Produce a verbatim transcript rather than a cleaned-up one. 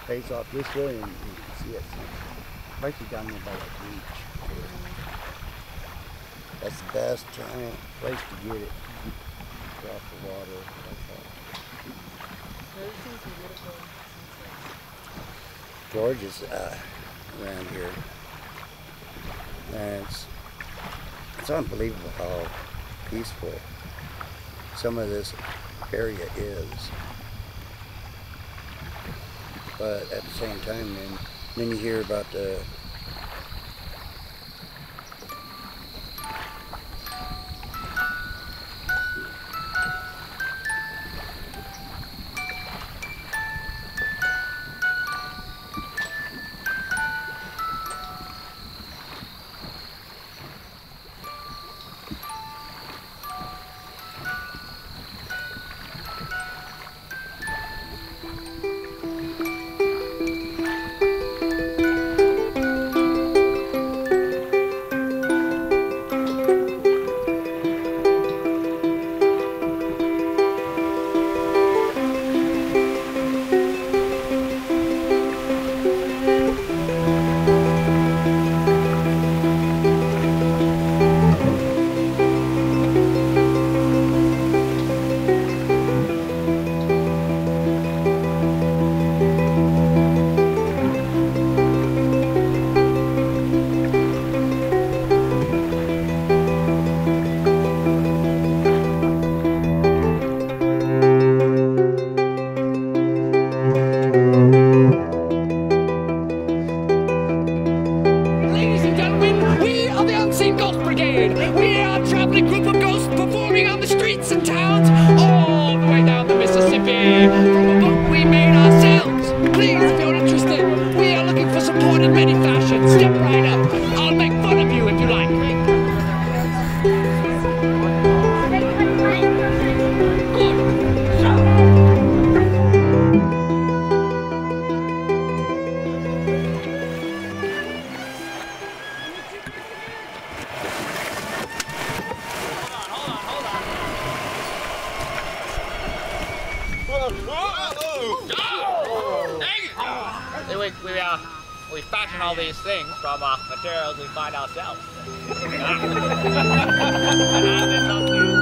pays off this way, and you can see it. Basically down there by that beach. That's the best uh, place to get it. Off the water. Gorgeous uh, around here. And it's, it's unbelievable how peaceful some of this area is. But at the same time, then, then you hear about the Unseen Ghost Brigade. We are a traveling group of ghosts performing on the streets and towns all the way down the Mississippi. From a book we made ourselves. Please, if you're interested, we are looking for support in many fashions. Step right up. I'll make fun of you if you like. We, we, uh, we fashion all these things from uh, materials we find ourselves.